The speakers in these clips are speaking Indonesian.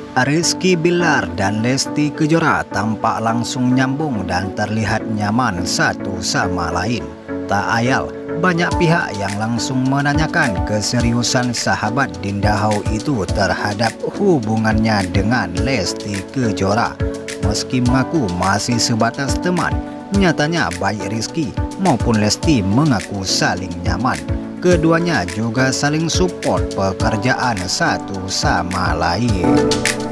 Rizky Bilar dan Lesti Kejora tampak langsung nyambung dan terlihat nyaman satu sama lain. Tak ayal, banyak pihak yang langsung menanyakan keseriusan sahabat Dinda Hau itu terhadap hubungannya dengan Lesti Kejora. Meski mengaku masih sebatas teman, nyatanya baik Rizky maupun Lesti mengaku saling nyaman. Keduanya juga saling support pekerjaan satu sama lain.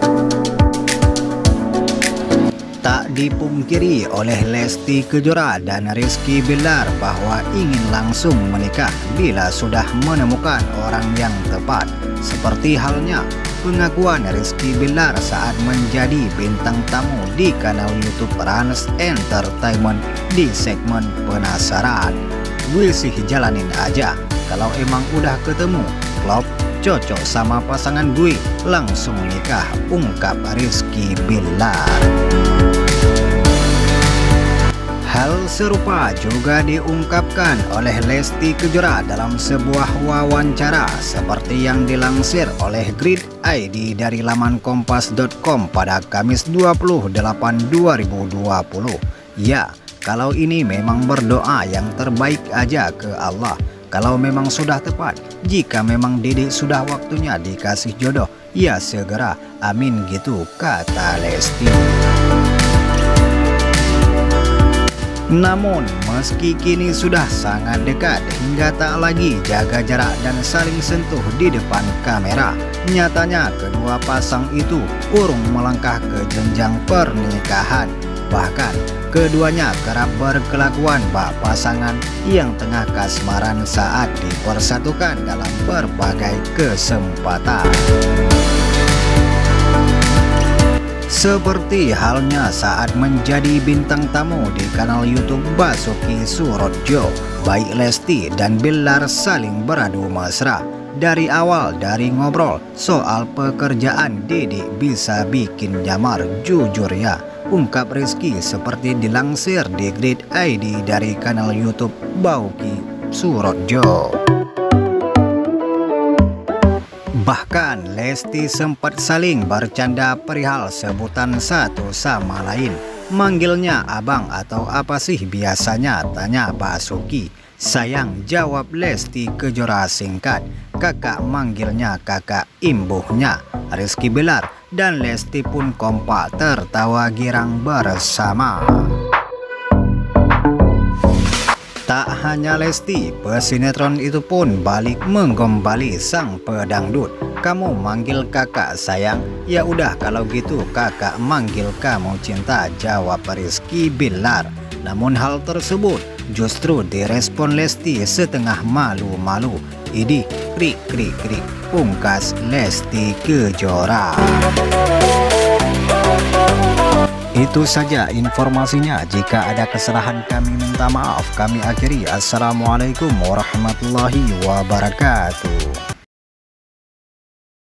Tak dipungkiri oleh Lesti Kejora dan Rizky Bilar bahwa ingin langsung menikah bila sudah menemukan orang yang tepat. Seperti halnya pengakuan Rizky Bilar saat menjadi bintang tamu di kanal YouTube Rans Entertainment di segmen Penasaran. Gue sih jalanin aja, kalau emang udah ketemu, klop, cocok sama pasangan gue, langsung nikah, ungkap Rizky Bilar. Hal serupa juga diungkapkan oleh Lesti Kejora dalam sebuah wawancara seperti yang dilansir oleh Grid ID dari laman kompas.com pada Kamis 28/2020. Ya, kalau ini memang berdoa yang terbaik aja ke Allah. Kalau memang sudah tepat, jika memang Dede sudah waktunya dikasih jodoh, ya segera, amin gitu, kata Lesti. Namun, meski kini sudah sangat dekat hingga tak lagi jaga jarak dan saling sentuh di depan kamera, nyatanya kedua pasang itu urung melangkah ke jenjang pernikahan. Bahkan, keduanya kerap berkelakuan bak pasangan yang tengah kasmaran saat dipersatukan dalam berbagai kesempatan. Seperti halnya saat menjadi bintang tamu di kanal YouTube Basuki Surodjo, baik Lesti dan Bilar saling beradu mesra. Dari awal dari ngobrol soal pekerjaan Dede bisa bikin nyamar, jujur ya, ungkap Rizky seperti dilansir di Grid ID dari kanal YouTube Basuki Surodjo. Bahkan Lesti sempat saling bercanda perihal sebutan satu sama lain. Manggilnya abang atau apa sih biasanya, tanya Basuki. Sayang, jawab Lesti Kejora singkat. Kakak manggilnya kakak imbuhnya. Rizky Bilar dan Lesti pun kompak tertawa girang bersama. Tak hanya Lesti, pesinetron itu pun balik menggombali sang pedangdut. Kamu manggil kakak sayang? Ya udah kalau gitu kakak manggil kamu cinta, jawab Rizky Bilar. Namun hal tersebut justru direspon Lesti setengah malu-malu. Idih, krik krik krik, pungkas Lesti Kejora. Itu saja informasinya. Jika ada kesalahan kami minta maaf. Kami akhiri. Assalamualaikum warahmatullahi wabarakatuh.